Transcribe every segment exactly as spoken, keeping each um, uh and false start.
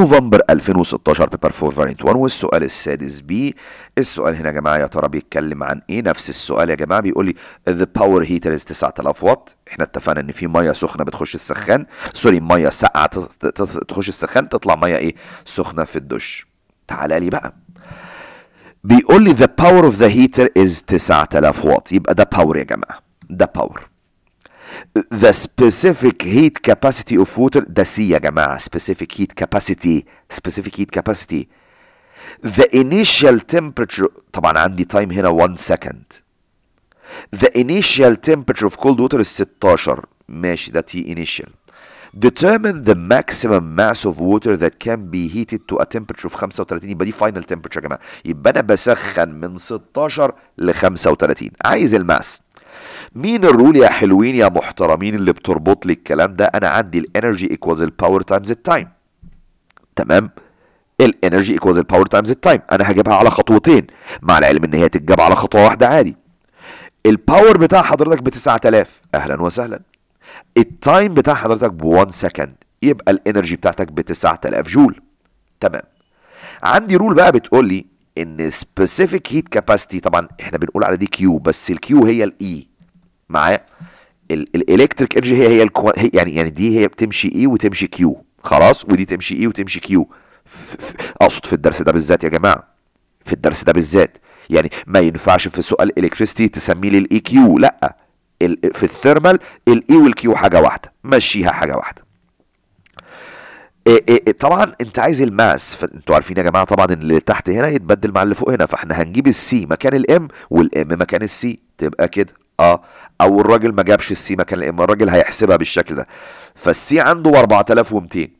نوفمبر ألفين وستاشر بيبر فور فارينت واحد. والسؤال السادس بي، السؤال هنا يا جماعه يا ترى بيتكلم عن ايه؟ نفس السؤال يا جماعه، بيقول لي the power heater is تسعة آلاف واط. احنا اتفقنا ان في ميه سخنه بتخش السخان، سوري ميه ساقعه تخش السخان، تطلع ميه ايه؟ سخنه في الدش. تعالى لي بقى، بيقول لي the power of the heater is تسعة آلاف واط، يبقى ده باور يا جماعه، ده باور. The specific heat capacity of water، ده سي يا جماعة، specific heat capacity specific heat capacity. The initial temperature، طبعا عندي time هنا one second. The initial temperature of cold water is ستاشر، ماشي ده T initial. Determine the maximum mass of water that can be heated to a temperature of خمسة وتلاتين، يبقى دي final temperature يا جماعة، يبقى أنا بسخن من ستاشر ل خمسة وتلاتين. عايز الماس. مين الرول يا حلوين يا محترمين اللي بتربط لي الكلام ده؟ انا عندي الانرجي ايكوالز الباور تايمز التايم. تمام؟ الانرجي ايكوالز الباور تايمز التايم، انا هجيبها على خطوتين، مع العلم ان هي تتجاب على خطوه واحده عادي. الباور بتاع حضرتك ب تسعة آلاف، اهلا وسهلا. التايم بتاع حضرتك ب واحد سكند، يبقى الانرجي بتاعتك ب تسعة آلاف جول. تمام. عندي رول بقى بتقول لي ان سبيسيفيك هيت كاباسيتي، طبعا احنا بنقول على دي كيو، بس الكيو هي الاي معايا. الالكتريك انرجي هي هي الكو... يعني يعني دي هي بتمشي اي وتمشي كيو، خلاص، ودي تمشي اي وتمشي كيو. اقصد في الدرس ده بالذات يا جماعه، في الدرس ده بالذات، يعني ما ينفعش في سؤال الكتريستي تسميه لي الاي كيو، لا، في الثيرمال الاي والكيو حاجه واحده، مشيها حاجه واحده. إيه إيه طبعا انت عايز الماس، فانتوا عارفين يا جماعه طبعا اللي تحت هنا يتبدل مع اللي فوق هنا، فاحنا هنجيب السي مكان الام والام مكان السي، تبقى كده اه. او الراجل ما جابش السي مكان الام، الراجل هيحسبها بالشكل ده. فالسي عنده ب أربعة آلاف ومئتين،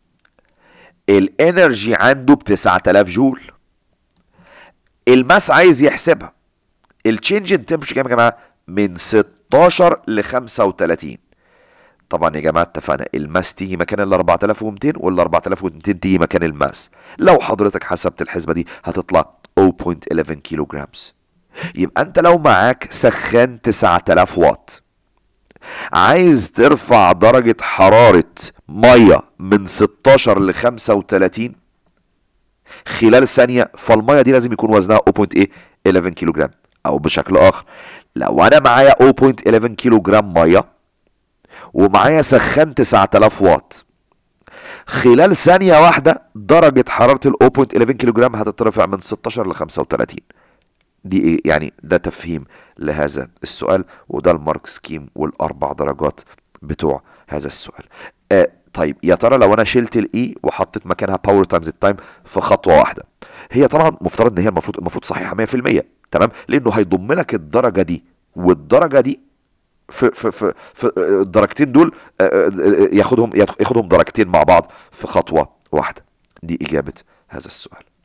الانرجي عنده ب تسعة آلاف جول، الماس عايز يحسبها. التشينج ان تمبرتشر كام يا جماعه؟ من ستاشر ل خمسة وتلاتين. طبعا يا جماعه اتفقنا الماس تيجي مكان ال أربعة آلاف ومئتين وال أربعة آلاف ومئتين تيجي مكان الماس. لو حضرتك حسبت الحسبه دي هتطلع صفر فاصلة واحد واحد كيلو جرامز. يبقى انت لو معاك سخان تسعة آلاف واط، عايز ترفع درجه حراره ميه من ستاشر ل خمسة وتلاتين خلال ثانيه، فالميه دي لازم يكون وزنها صفر فاصلة واحد واحد كيلو جرام. او بشكل اخر، لو انا معايا صفر فاصلة واحد واحد كيلو جرام ميه ومعايا سخان تسعة آلاف واط، خلال ثانيه واحده درجه حراره ال صفر فاصلة واحد واحد كيلو جرام هتترفع من ستاشر ل خمسة وتلاتين. دي ايه يعني؟ ده تفهيم لهذا السؤال، وده المارك سكيم والاربع درجات بتوع هذا السؤال. آه طيب يا ترى لو انا شلت الاي وحطيت مكانها باور تايمز التايم في خطوه واحده، هي طبعا مفترض ان هي المفروض المفروض صحيحه مية في المية، تمام، لانه هيضم لك الدرجه دي والدرجه دي في في في, في الدرجتين دول، ياخدهم ياخدهم درجتين مع بعض في خطوه واحده. دي اجابه هذا السؤال.